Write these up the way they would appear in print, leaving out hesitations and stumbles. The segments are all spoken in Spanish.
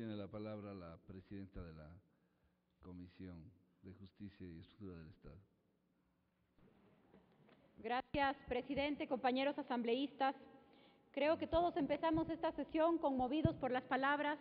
tiene la palabra la presidenta de la Comisión de Justicia y Estructura del Estado. Gracias, presidente, compañeros asambleístas. Creo que todos empezamos esta sesión conmovidos por las palabras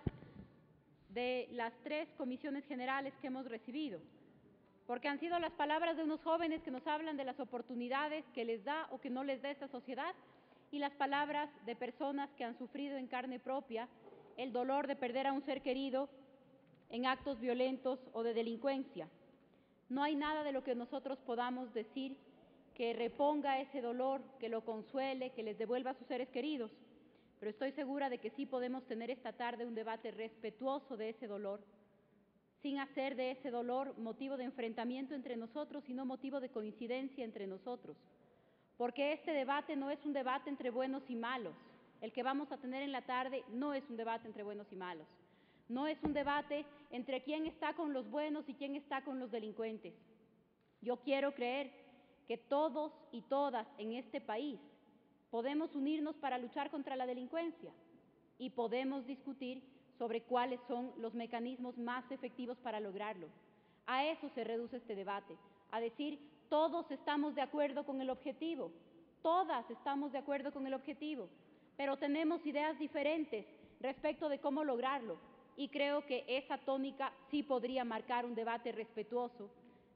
de las 3 comisiones generales que hemos recibido, porque han sido las palabras de unos jóvenes que nos hablan de las oportunidades que les da o que no les da esta sociedad, y las palabras de personas que han sufrido en carne propia el dolor de perder a un ser querido en actos violentos o de delincuencia. No hay nada de lo que nosotros podamos decir que reponga ese dolor, que lo consuele, que les devuelva a sus seres queridos, pero estoy segura de que sí podemos tener esta tarde un debate respetuoso de ese dolor, sin hacer de ese dolor motivo de enfrentamiento entre nosotros, sino motivo de coincidencia entre nosotros, porque este debate no es un debate entre buenos y malos. El que vamos a tener en la tarde no es un debate entre buenos y malos, no es un debate entre quién está con los buenos y quién está con los delincuentes. Yo quiero creer que todos y todas en este país podemos unirnos para luchar contra la delincuencia y podemos discutir sobre cuáles son los mecanismos más efectivos para lograrlo. A eso se reduce este debate, a decir todos estamos de acuerdo con el objetivo, todas estamos de acuerdo con el objetivo, pero tenemos ideas diferentes respecto de cómo lograrlo, y creo que esa tónica sí podría marcar un debate respetuoso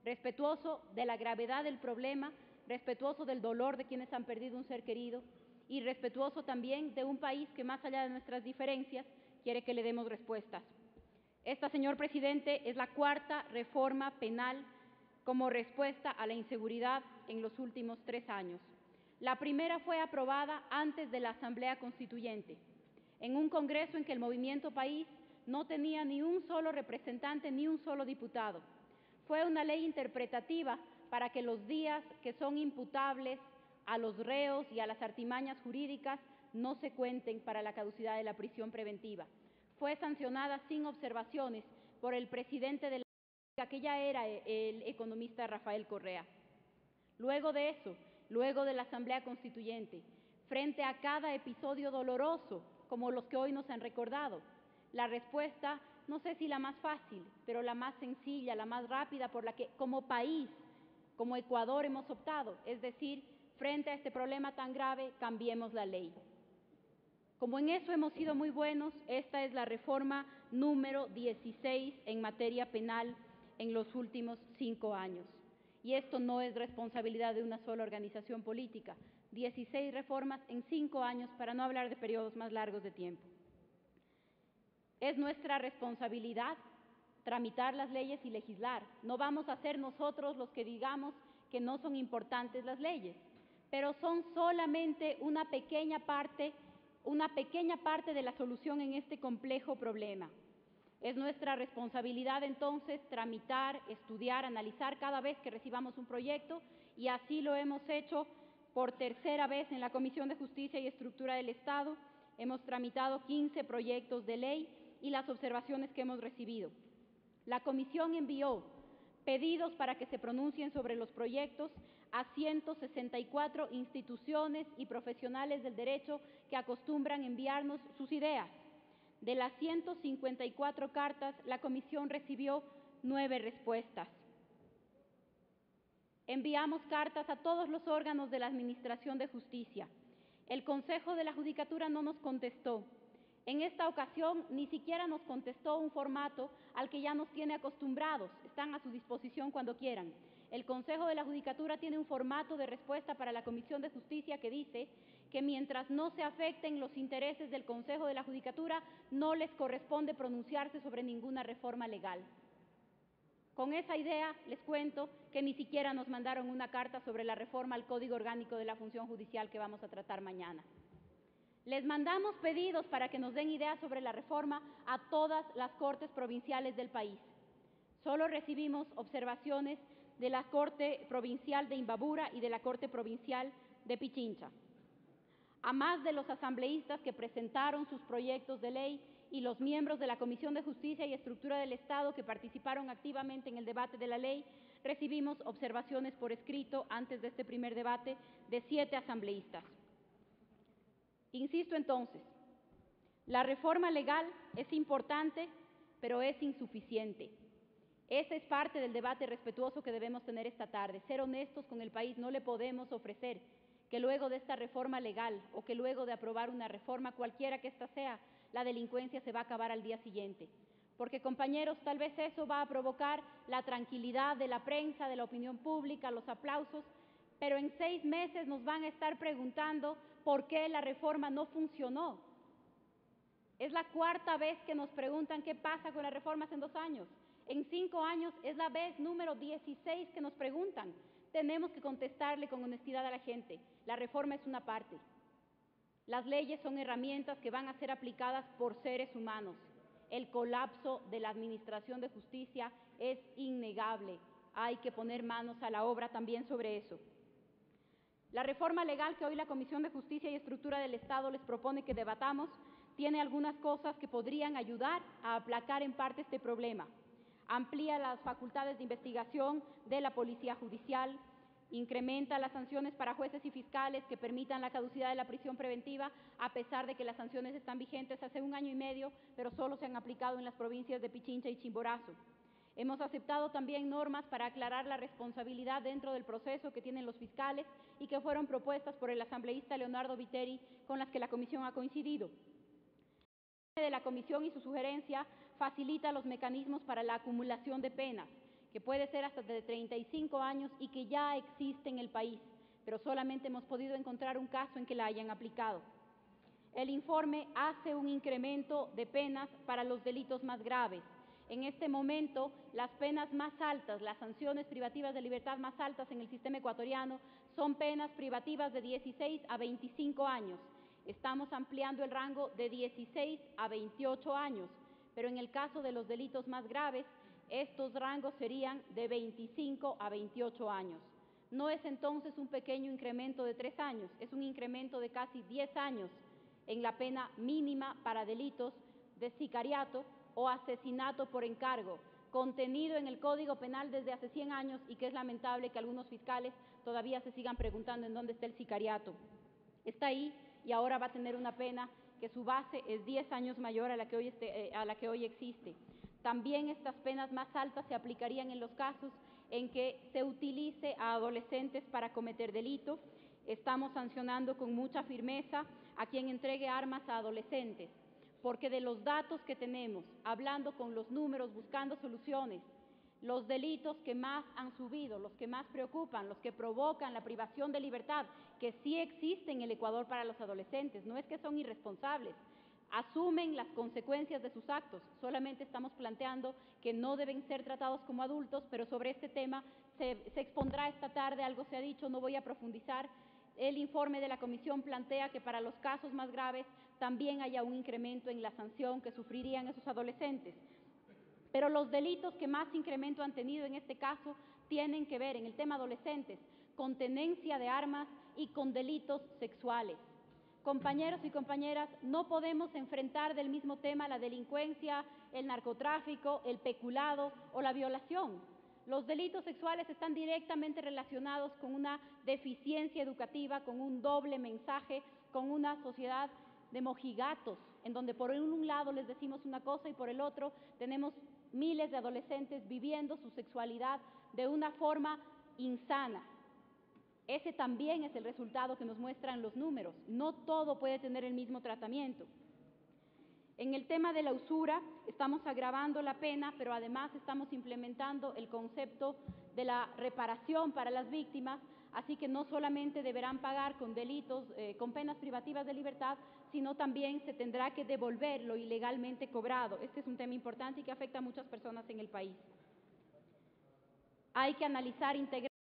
de la gravedad del problema, respetuoso del dolor de quienes han perdido un ser querido y respetuoso también de un país que, más allá de nuestras diferencias, quiere que le demos respuestas. Esta, señor presidente, es la 4ª reforma penal como respuesta a la inseguridad en los últimos 3 años. La primera fue aprobada antes de la Asamblea Constituyente, en un Congreso en que el Movimiento País no tenía ni un solo representante ni un solo diputado. Fue una ley interpretativa para que los días que son imputables a los reos y a las artimañas jurídicas no se cuenten para la caducidad de la prisión preventiva. Fue sancionada sin observaciones por el presidente de la República, que ya era el economista Rafael Correa. Luego de eso, luego de la Asamblea Constituyente, frente a cada episodio doloroso como los que hoy nos han recordado, la respuesta, no sé si la más fácil, pero la más sencilla, la más rápida por la que como país, como Ecuador hemos optado, es decir, frente a este problema tan grave, cambiemos la ley. Como en eso hemos sido muy buenos, esta es la reforma número 16 en materia penal en los últimos 5 años. Y esto no es responsabilidad de una sola organización política, 16 reformas en 5 años, para no hablar de periodos más largos de tiempo. Es nuestra responsabilidad tramitar las leyes y legislar. No vamos a ser nosotros los que digamos que no son importantes las leyes, pero son solamente una pequeña parte de la solución en este complejo problema. Es nuestra responsabilidad entonces tramitar, estudiar, analizar cada vez que recibamos un proyecto, y así lo hemos hecho por 3ª vez en la Comisión de Justicia y Estructura del Estado. Hemos tramitado 15 proyectos de ley y las observaciones que hemos recibido. La Comisión envió pedidos para que se pronuncien sobre los proyectos a 164 instituciones y profesionales del derecho que acostumbran enviarnos sus ideas. De las 154 cartas, la Comisión recibió 9 respuestas. Enviamos cartas a todos los órganos de la Administración de Justicia. El Consejo de la Judicatura no nos contestó. En esta ocasión ni siquiera nos contestó un formato al que ya nos tiene acostumbrados. Están a su disposición cuando quieran. El Consejo de la Judicatura tiene un formato de respuesta para la Comisión de Justicia que dice que mientras no se afecten los intereses del Consejo de la Judicatura, no les corresponde pronunciarse sobre ninguna reforma legal. Con esa idea les cuento que ni siquiera nos mandaron una carta sobre la reforma al Código Orgánico de la Función Judicial que vamos a tratar mañana. Les mandamos pedidos para que nos den ideas sobre la reforma a todas las cortes provinciales del país. Solo recibimos observaciones de la Corte Provincial de Imbabura y de la Corte Provincial de Pichincha. A más de los asambleístas que presentaron sus proyectos de ley y los miembros de la Comisión de Justicia y Estructura del Estado que participaron activamente en el debate de la ley, recibimos observaciones por escrito antes de este primer debate de 7 asambleístas. Insisto entonces, La reforma legal es importante, pero es insuficiente. Ese es parte del debate respetuoso que debemos tener esta tarde. Ser honestos con el país. No le podemos ofrecer que luego de esta reforma legal o que luego de aprobar una reforma, cualquiera que ésta sea, la delincuencia se va a acabar al día siguiente. Porque, compañeros, tal vez eso va a provocar la tranquilidad de la prensa, de la opinión pública, los aplausos, pero en 6 meses nos van a estar preguntando por qué la reforma no funcionó. Es la 4ª vez que nos preguntan qué pasa con las reformas en 2 años. En 5 años es la vez número 16 que nos preguntan. Tenemos que contestarle con honestidad a la gente. La reforma es una parte. Las leyes son herramientas que van a ser aplicadas por seres humanos. El colapso de la administración de justicia es innegable. Hay que poner manos a la obra también sobre eso. La reforma legal que hoy la Comisión de Justicia y Estructura del Estado les propone que debatamos tiene algunas cosas que podrían ayudar a aplacar en parte este problema. Amplía las facultades de investigación de la Policía Judicial, incrementa las sanciones para jueces y fiscales que permitan la caducidad de la prisión preventiva, a pesar de que las sanciones están vigentes hace 1 año y medio, pero solo se han aplicado en las provincias de Pichincha y Chimborazo. Hemos aceptado también normas para aclarar la responsabilidad dentro del proceso que tienen los fiscales y que fueron propuestas por el asambleísta Leonardo Viteri, con las que la Comisión ha coincidido. De la Comisión y su sugerencia facilita los mecanismos para la acumulación de penas, que puede ser hasta de 35 años y que ya existe en el país, pero solamente hemos podido encontrar un caso en que la hayan aplicado. El informe hace un incremento de penas para los delitos más graves. En este momento, las penas más altas, las sanciones privativas de libertad más altas en el sistema ecuatoriano son penas privativas de 16 a 25 años. Estamos ampliando el rango de 16 a 28 años, pero en el caso de los delitos más graves, estos rangos serían de 25 a 28 años. No es entonces un pequeño incremento de 3 años, es un incremento de casi 10 años en la pena mínima para delitos de sicariato o asesinato por encargo, contenido en el Código Penal desde hace 100 años y que es lamentable que algunos fiscales todavía se sigan preguntando en dónde está el sicariato. Está ahí y ahora va a tener una pena que su base es 10 años mayor a la que hoy existe. También estas penas más altas se aplicarían en los casos en que se utilice a adolescentes para cometer delito. Estamos sancionando con mucha firmeza a quien entregue armas a adolescentes, porque de los datos que tenemos, hablando con los números, buscando soluciones, los delitos que más han subido, los que más preocupan, los que provocan la privación de libertad, que sí existe en el Ecuador para los adolescentes, no es que son irresponsables, asumen las consecuencias de sus actos. Solamente estamos planteando que no deben ser tratados como adultos, pero sobre este tema se expondrá esta tarde, algo se ha dicho, no voy a profundizar. El informe de la Comisión plantea que para los casos más graves también haya un incremento en la sanción que sufrirían esos adolescentes. Pero los delitos que más incremento han tenido en este caso tienen que ver, en el tema adolescentes, con tenencia de armas y con delitos sexuales. Compañeros y compañeras, no podemos enfrentar del mismo tema la delincuencia, el narcotráfico, el peculado o la violación. Los delitos sexuales están directamente relacionados con una deficiencia educativa, con un doble mensaje, con una sociedad de mojigatos, en donde por un lado les decimos una cosa y por el otro tenemos miles de adolescentes viviendo su sexualidad de una forma insana. Ese también es el resultado que nos muestran los números. No todo puede tener el mismo tratamiento. En el tema de la usura, estamos agravando la pena, pero además estamos implementando el concepto de la reparación para las víctimas, así que no solamente deberán pagar con delitos, con penas privativas de libertad, sino también se tendrá que devolver lo ilegalmente cobrado. Este es un tema importante y que afecta a muchas personas en el país. Hay que analizar integralmente